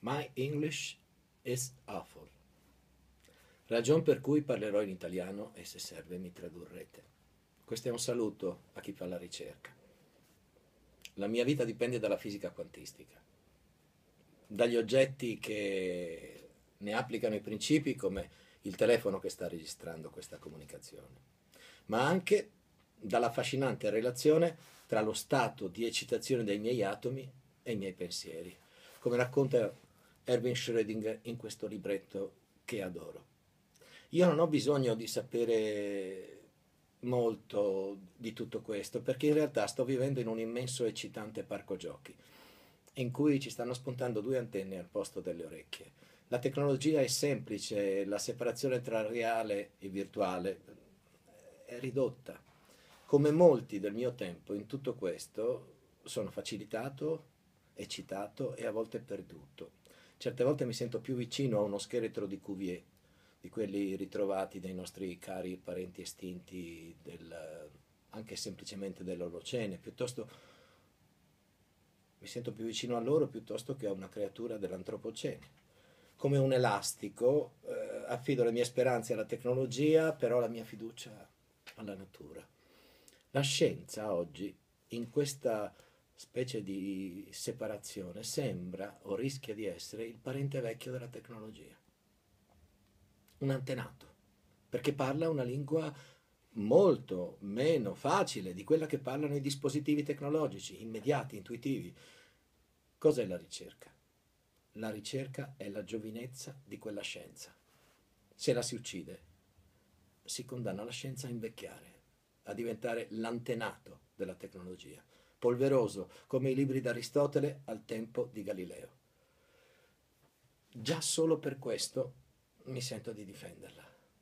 My English is awful. Ragion per cui parlerò in italiano e se serve mi tradurrete. Questo è un saluto a chi fa la ricerca. La mia vita dipende dalla fisica quantistica, dagli oggetti che ne applicano i principi come il telefono che sta registrando questa comunicazione, ma anche dalla affascinante relazione tra lo stato di eccitazione dei miei atomi e i miei pensieri, come racconta Erwin Schrödinger in questo libretto che adoro. Io non ho bisogno di sapere molto di tutto questo, perché in realtà sto vivendo in un immenso e eccitante parco giochi, in cui ci stanno spuntando due antenne al posto delle orecchie. La tecnologia è semplice, la separazione tra reale e virtuale è ridotta. Come molti del mio tempo, in tutto questo sono facilitato, eccitato e a volte perduto. Certe volte mi sento più vicino a uno scheletro di Cuvier, di quelli ritrovati dai nostri cari parenti estinti anche semplicemente dell'Olocene, piuttosto mi sento più vicino a loro piuttosto che a una creatura dell'Antropocene. Come un elastico, affido le mie speranze alla tecnologia, però la mia fiducia alla natura. La scienza oggi, in questa specie di separazione, sembra o rischia di essere il parente vecchio della tecnologia. Un antenato, perché parla una lingua molto meno facile di quella che parlano i dispositivi tecnologici, immediati, intuitivi. Cos'è la ricerca? La ricerca è la giovinezza di quella scienza. Se la si uccide, si condanna la scienza a invecchiare, a diventare l'antenato della tecnologia, polveroso come i libri d'Aristotele al tempo di Galileo. Già solo per questo mi sento di difenderla,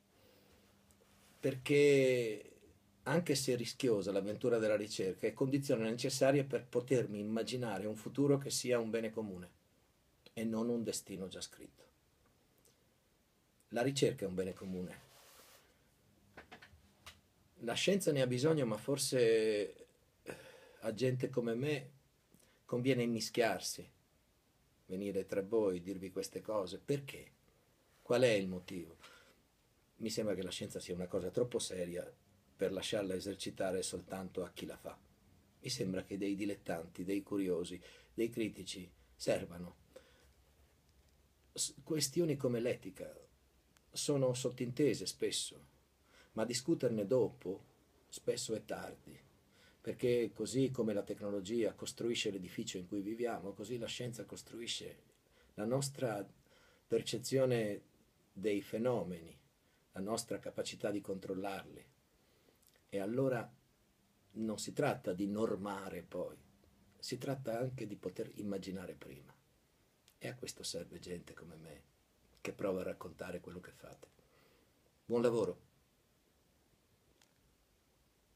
perché anche se rischiosa l'avventura della ricerca è condizione necessaria per potermi immaginare un futuro che sia un bene comune e non un destino già scritto. La ricerca è un bene comune. La scienza ne ha bisogno, ma forse a gente come me conviene immischiarsi, venire tra voi, dirvi queste cose. Perché? Qual è il motivo? Mi sembra che la scienza sia una cosa troppo seria per lasciarla esercitare soltanto a chi la fa. Mi sembra che dei dilettanti, dei curiosi, dei critici servano. Questioni come l'etica sono sottintese spesso, ma discuterne dopo spesso è tardi, perché così come la tecnologia costruisce l'edificio in cui viviamo, così la scienza costruisce la nostra percezione dei fenomeni, la nostra capacità di controllarli. E allora non si tratta di normare poi, si tratta anche di poter immaginare prima. E a questo serve gente come me, che prova a raccontare quello che fate. Buon lavoro!